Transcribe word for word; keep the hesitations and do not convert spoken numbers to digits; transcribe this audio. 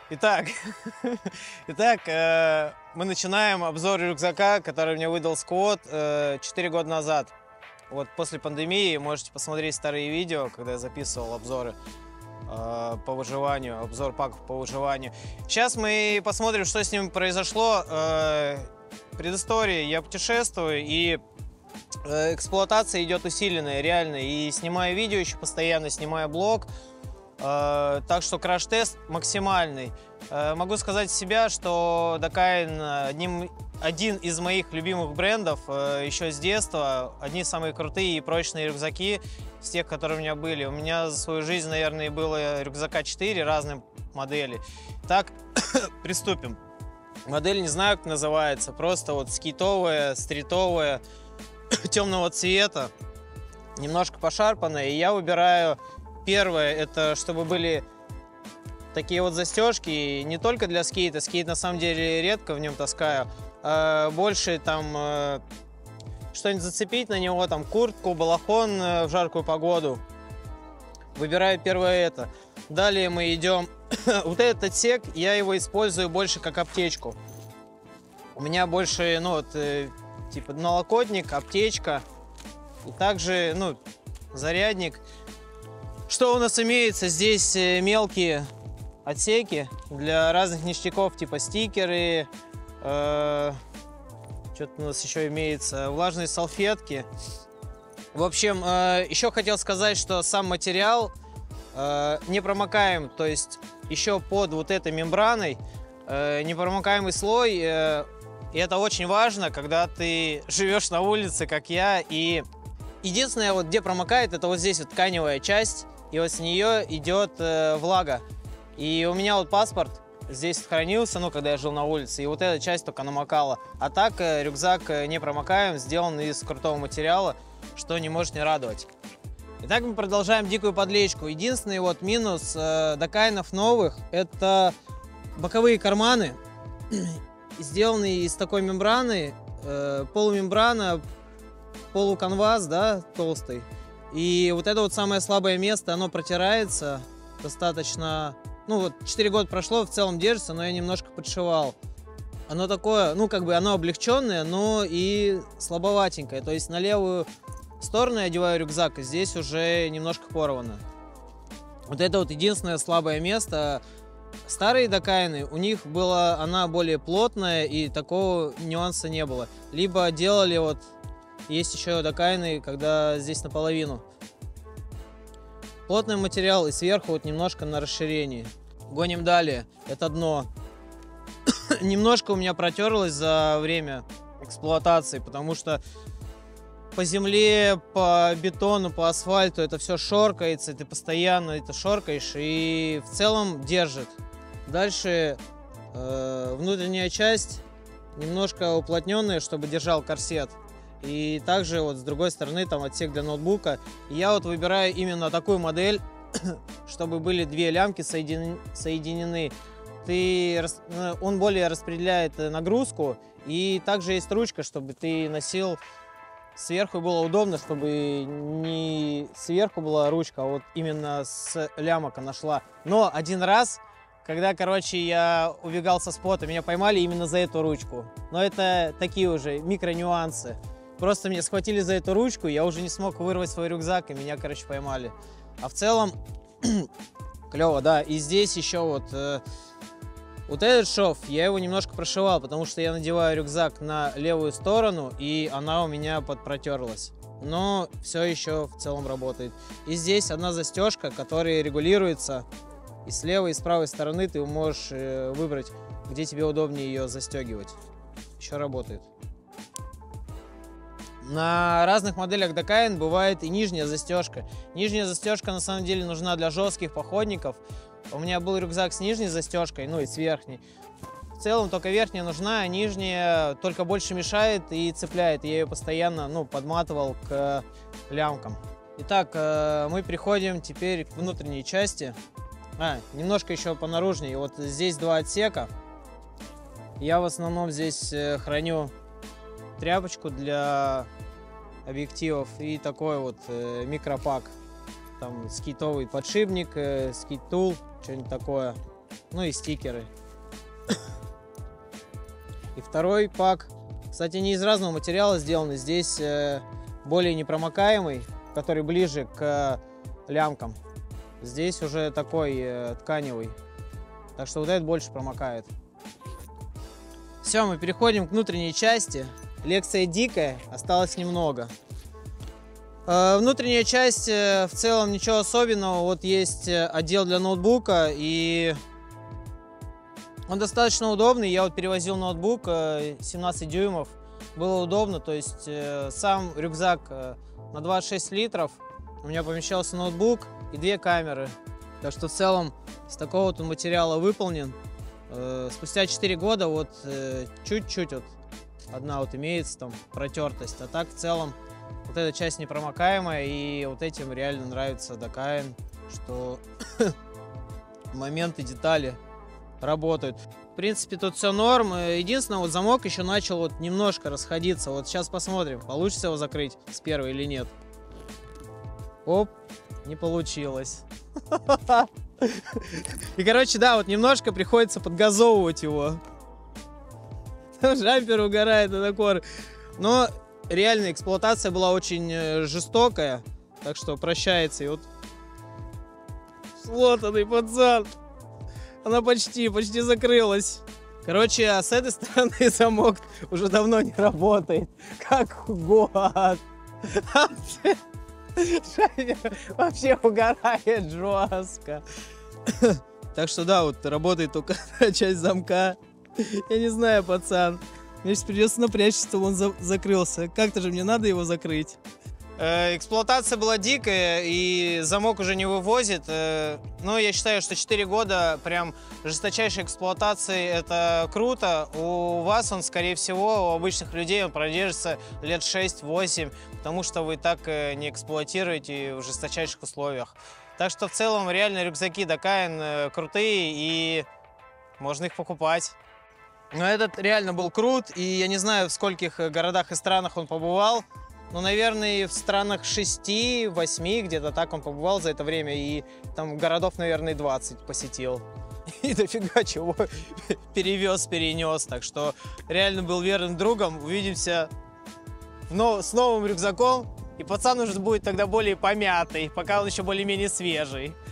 Итак, итак, э, мы начинаем обзор рюкзака, который мне выдал Сквот э, четыре года назад. Вот после пандемии можете посмотреть старые видео, когда я записывал обзоры э, по выживанию, обзор паков по выживанию. Сейчас мы посмотрим, что с ним произошло. Э, предыстория: я путешествую, и э, эксплуатация идет усиленная, реально. И снимаю видео еще постоянно, снимаю блог. Uh, так что краш-тест максимальный. Uh, могу сказать себя, что Dakine одним, один из моих любимых брендов uh, еще с детства. Одни самые крутые и прочные рюкзаки из тех, которые у меня были. У меня за свою жизнь, наверное, было рюкзака четыре разных модели. Так, приступим. Модель не знаю, как называется. Просто вот скейтовая, стритовая, темного цвета. Немножко пошарпанная. И я выбираю... Первое, это чтобы были такие вот застежки, не только для скейта. Скейт на самом деле редко в нем таскаю. А больше там э, что-нибудь зацепить на него, там куртку, балахон э, в жаркую погоду. Выбираю первое это. Далее мы идем. Вот этот отсек, я его использую больше как аптечку. У меня больше, ну вот, э, типа налокотник, аптечка. И также, ну, зарядник. Что у нас имеется? Здесь мелкие отсеки для разных ништяков, типа стикеры, э, что-то у нас еще имеется, влажные салфетки. В общем, э, еще хотел сказать, что сам материал э, непромокаем, то есть еще под вот этой мембраной э, непромокаемый слой. Э, и это очень важно, когда ты живешь на улице, как я. И единственное, вот где промокает, это вот здесь вот тканевая часть. И вот с нее идет э, влага. И у меня вот паспорт здесь хранился, ну, когда я жил на улице, и вот эта часть только намокала. А так э, рюкзак э, не промокаем, сделан из крутого материала, что не может не радовать. Итак, мы продолжаем дикую подлечку. Единственный вот минус э, Dakine новых — это боковые карманы, сделанные из такой мембраны, э, полумембрана, полуканвас, да, толстый. И вот это вот самое слабое место, оно протирается достаточно... Ну вот четыре года прошло, в целом держится, но я немножко подшивал. Оно такое, ну как бы оно облегченное, но и слабоватенькое. То есть на левую сторону я одеваю рюкзак, и здесь уже немножко порвано. Вот это вот единственное слабое место. Старые Dakine, у них была она более плотная, и такого нюанса не было. Либо делали вот... Есть еще Dakine, когда здесь наполовину. Плотный материал и сверху вот немножко на расширении. Гоним далее. Это дно. Немножко у меня протерлось за время эксплуатации, потому что по земле, по бетону, по асфальту это все шоркается, и ты постоянно это шоркаешь, и в целом держит. Дальше э, внутренняя часть немножко уплотненная, чтобы держал корсет. И также вот с другой стороны там отсек для ноутбука. И я вот выбираю именно такую модель, чтобы были две лямки соединены. соединены. Ты, он более распределяет нагрузку. И также есть ручка, чтобы ты носил сверху, было удобно, чтобы не сверху была ручка, а вот именно с лямок она шла. Но один раз, когда, короче, я убегал со спота, меня поймали именно за эту ручку. Но это такие уже микро-нюансы. Просто меня схватили за эту ручку, я уже не смог вырвать свой рюкзак, и меня, короче, поймали. А в целом, клево, да. И здесь еще вот, э, вот этот шов, я его немножко прошивал, потому что я надеваю рюкзак на левую сторону, и она у меня подпротерлась. Но все еще в целом работает. И здесь одна застежка, которая регулируется. И с левой, и с правой стороны ты можешь э, выбрать, где тебе удобнее ее застегивать. Еще работает. На разных моделях Dakine бывает и нижняя застежка. Нижняя застежка на самом деле нужна для жестких походников. У меня был рюкзак с нижней застежкой, ну и с верхней. В целом только верхняя нужна, а нижняя только больше мешает и цепляет. Я ее постоянно, ну, подматывал к лямкам. Итак, мы переходим теперь к внутренней части. А, немножко еще по наружней. Вот здесь два отсека. Я в основном здесь храню тряпочку для объективов и такой вот э, микропак. Там скейтовый подшипник, э, скейт-тул, что-нибудь такое. ну и стикеры. И второй пак, кстати, не из разного материала сделан, здесь более непромокаемый, который ближе к лямкам. Здесь уже такой тканевый, так что вот этот больше промокает. Все, мы переходим к внутренней части. Лекция дикая, осталось немного. Внутренняя часть в целом ничего особенного. Вот есть отдел для ноутбука, и он достаточно удобный. Я вот перевозил ноутбук семнадцать дюймов, было удобно. То есть сам рюкзак на двадцать шесть литров, у меня помещался ноутбук и две камеры. Так что в целом с такого вот материала выполнен. Спустя четыре года вот чуть-чуть вот одна вот имеется там протертость, а так в целом вот эта часть непромокаемая, и вот этим реально нравится Dakine, что моменты, детали работают. В принципе, тут все норм. Единственное, вот замок еще начал вот немножко расходиться. Вот сейчас посмотрим, получится его закрыть с первой или нет. Оп, не получилось. И, короче, да, вот немножко приходится подгазовывать его. Жампер угорает на кор. Но реально эксплуатация была очень жестокая, так что прощается. И вот слотанный пацан. Она почти, почти закрылась. Короче, а с этой стороны замок уже давно не работает. Как год. Вообще угорает жестко. Так что да, вот работает только часть замка. Я не знаю, пацан. Мне сейчас придется напрячься, чтобы он за закрылся. Как-то же мне надо его закрыть. Эксплуатация была дикая, и замок уже не вывозит. Но я считаю, что четыре года прям жесточайшей эксплуатации — это круто. У вас он, скорее всего, у обычных людей он продержится лет шесть-восемь, потому что вы так не эксплуатируете в жесточайших условиях. Так что в целом реально рюкзаки Dakine крутые, и можно их покупать. Но этот реально был крут, и я не знаю, в скольких городах и странах он побывал. Ну, наверное, в странах шести-восьми, где-то так он побывал за это время, и там городов, наверное, двадцать посетил. И дофига чего перевез, перенес. Так что реально был верным другом. Увидимся но с новым рюкзаком, и пацан уже будет тогда более помятый, пока он еще более-менее свежий.